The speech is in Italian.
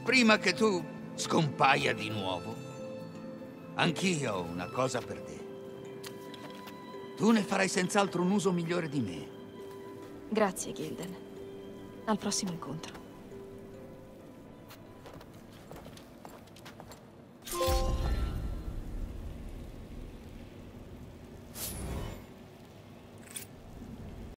prima che tu scompaia di nuovo, anch'io ho una cosa per te. Tu ne farai senz'altro un uso migliore di me. Grazie, Gilden. Al prossimo incontro.